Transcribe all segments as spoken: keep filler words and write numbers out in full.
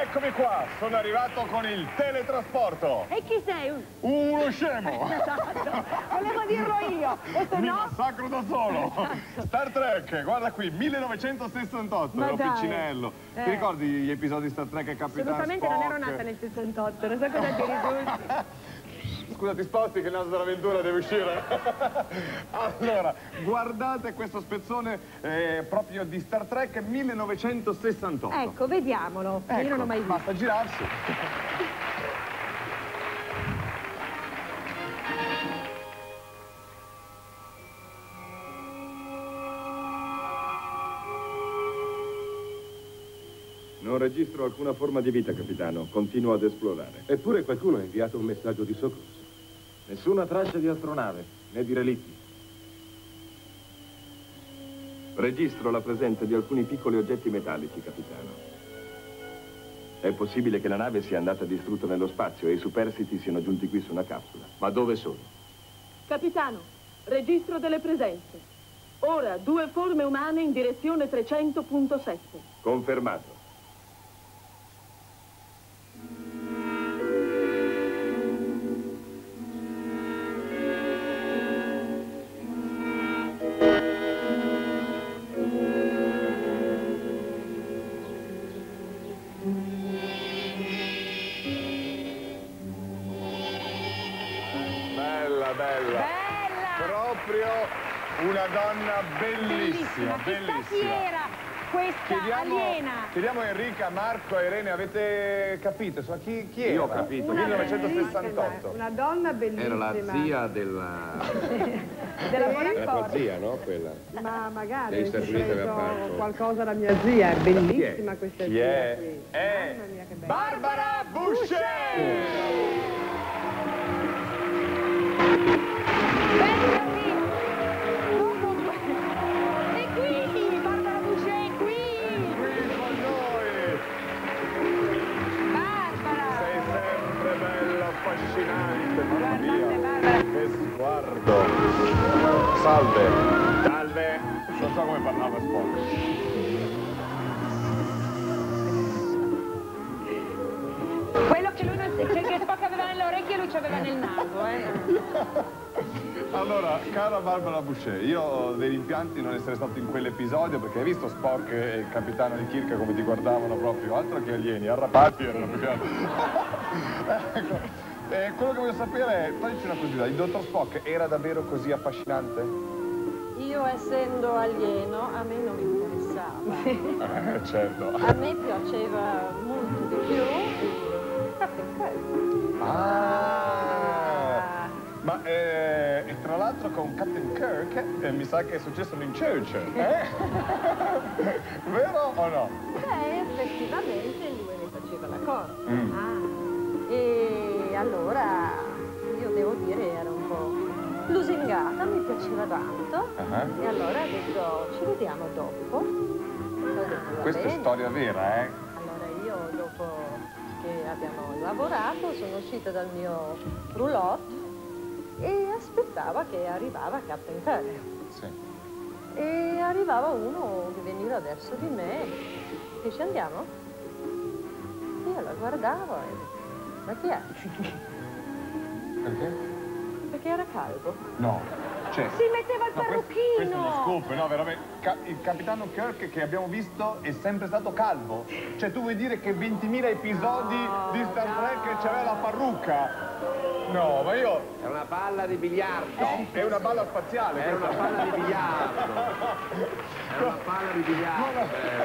Eccomi qua, sono arrivato con il teletrasporto. E chi sei? Uno scemo. Esatto, volevo dirlo io. Questo Mi no. massacro da solo. Esatto. Star Trek, guarda qui, millenovecentosessantotto, Ma ero dai. piccinello. Eh. Ti ricordi gli episodi di Star Trek e Capitan Assolutamente Spock? non ero nata nel sessantotto, non so cosa ti risulti. Scusa, ti sposti che il naso dell'avventura deve uscire. Allora, guardate questo spezzone eh, proprio di Star Trek millenovecentosessantotto. Ecco, vediamolo, Ecco, io non l'ho mai visto. basta girarsi. Non registro alcuna forma di vita, capitano. Continuo ad esplorare. Eppure qualcuno ha inviato un messaggio di soccorso. Nessuna traccia di astronave, né di relitti. Registro la presenza di alcuni piccoli oggetti metallici, capitano. È possibile che la nave sia andata distrutta nello spazio e i superstiti siano giunti qui su una capsula. Ma dove sono? Capitano, registro delle presenze. Ora due forme umane in direzione trecento punto sette. Confermato. Bella, bella. Proprio una donna bellissima, Bellissima. Chissà chi bellissima. era questa Chiediamo, aliena. chiediamo a Enrica, Marco e Irene, avete capito? Insomma, chi, chi era? Io ho capito. Una millenovecentosessantotto. Una donna bellissima. Era la zia della... Della Era tua Bonaccorda. zia, no? Quella. Ma magari Dei ho serviti aveva preso fatto. qualcosa da mia zia, è bellissima questa Chi zia è? qui. È Mamma mia che bella. Barbara Boucher! E qui, Barbara Boucher, è qui. Qui con noi! Barbara. Sei sempre bella, affascinante, mamma Guardate, mia! Barbara. Che sguardo! Salve! Salve! Non so come parlava Spock. Quello che lui non si... Cioè, che Spock aveva nelle orecchie, lui ci aveva nel naso, eh. Allora, cara Barbara Boucher, io ho dei rimpianti non essere stato in quell'episodio perché hai visto Spock e il capitano di Kirk come ti guardavano proprio, altro che alieni, arrapati erano più che altro. Ecco, eh, quello che voglio sapere è, toglici una curiosità, il dottor Spock era davvero così affascinante? Io essendo alieno, a me non mi interessava. Eh, certo. A me piaceva molto di più Captain Kirk. Ah! Ma eh, e tra l'altro con Captain Kirk eh, mi sa che è successo un incircio, eh? Vero o no? Beh, effettivamente lui ne faceva la cosa. Mm. Ah, e allora io devo dire ero un po' lusingata, mi piaceva tanto. Uh-huh. E allora ho detto ci vediamo dopo. Ho detto, va Questa è bene. storia vera, eh? Allora io dopo che abbiamo lavorato sono uscita dal mio roulotte e aspettava che arrivava Captain Kirk. Sì. E arrivava uno che veniva verso di me e dice andiamo? Io la guardavo e ma chi è? Perché? Perché era calvo. No. Cioè, Si metteva il no, questo, parrucchino. questo è uno scoop, no, veramente. Ca- il capitano Kirk che abbiamo visto è sempre stato calvo. Cioè, tu vuoi dire che ventimila episodi No, di Star no. Trek c'aveva la parrucca? No, ma io... È una palla di biliardo. È una balla spaziale. È una questa. palla di biliardo. È una palla di biliardo.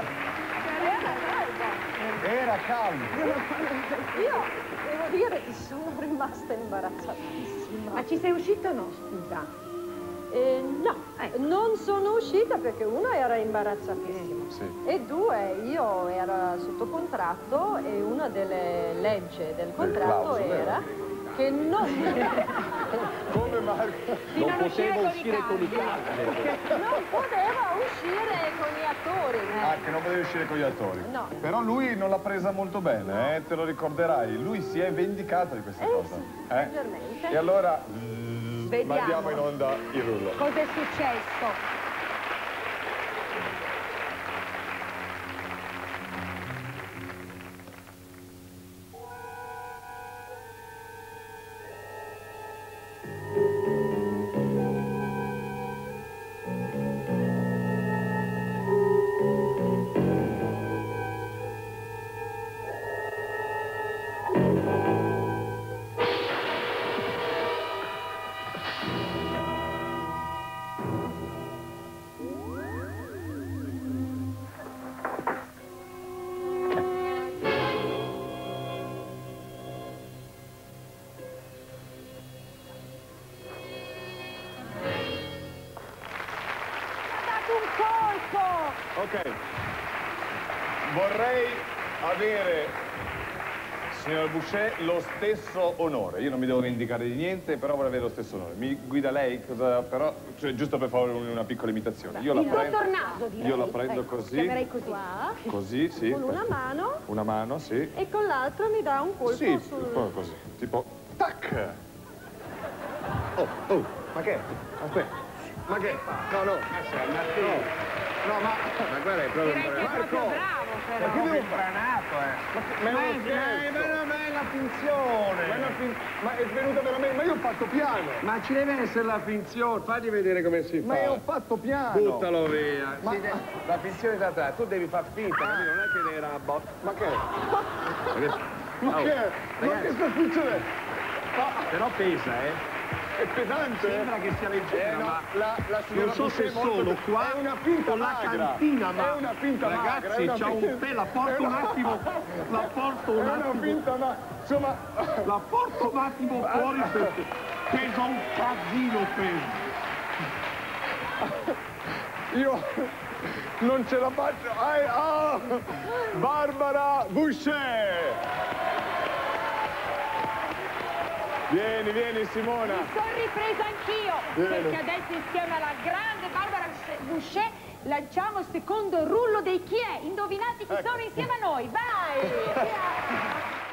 Era calvo. Era calvo. Io devo dire che sono rimasta imbarazzatissima. Ma ci sei uscito o no, scusa? E no, non sono uscita perché uno era imbarazzatissimo Sì. e due io ero sotto contratto e una delle leggi del contratto clausole, era che non, Come Marco? Di non uscire con i calvi. non poteva uscire con gli attori. Ah, che non potevi uscire con gli attori. No. Però lui non l'ha presa molto bene, eh? Te lo ricorderai. Lui si è vendicato di questa Eh cosa. sì, Eh? leggermente. E allora mm, Vediamo. mandiamo in onda il rullo. Cos'è successo? Ok. Vorrei avere, signor Boucher, lo stesso onore. Io non mi devo vendicare di niente, però vorrei avere lo stesso onore. Mi guida lei, cosa, però, cioè, giusto per fare una piccola imitazione. Io la Il prendo, contornato, direi. io la prendo Ecco, così, chiamerei così. Qua, così, sì. con una mano Una mano, sì. e con l'altra mi dà un colpo Sì, sul... proprio così. Tipo, tac! Oh, oh, ma che? Aspetta. Ma che? No, no. No. No, ma... Ma guarda, è proprio Direi che è proprio bravo, Ma però. che devo fare? branato, eh. Ma è uno Eh, scherzo. ma non è la finzione. Ma è, una fin- ma è venuta veramente... Ma io ho fatto piano. Ma ci deve essere la finzione, fagli vedere come si fa. Ma io ho fatto piano. Buttalo via. Ma- Si de- La finzione da te, tu devi far finta, capito? Non è che era a botta. Ma che? Ma Oh, che? Ma ragazzi. che sta succedendo? Ma Però pesa, eh. è pesante? Sembra che sia leggera, Eh, no, ma la, la signora non so se Boucher è molto- solo qua è una finta con la magra. cantina, ma è una finta magra, ragazzi, è una c'ha un finta- pelo, la porto è un una- attimo, la porto È un una attimo, finta ma insomma la porto un attimo fuori perché pesa un casino, pesa. io non ce la faccio. Ai, ah, Barbara Boucher. Vieni, vieni Simona. Mi sono ripresa anch'io, Vieni. perché adesso insieme alla grande Barbara Boucher lanciamo il secondo rullo dei chi è. Indovinate chi Ecco. sono insieme a noi, vai!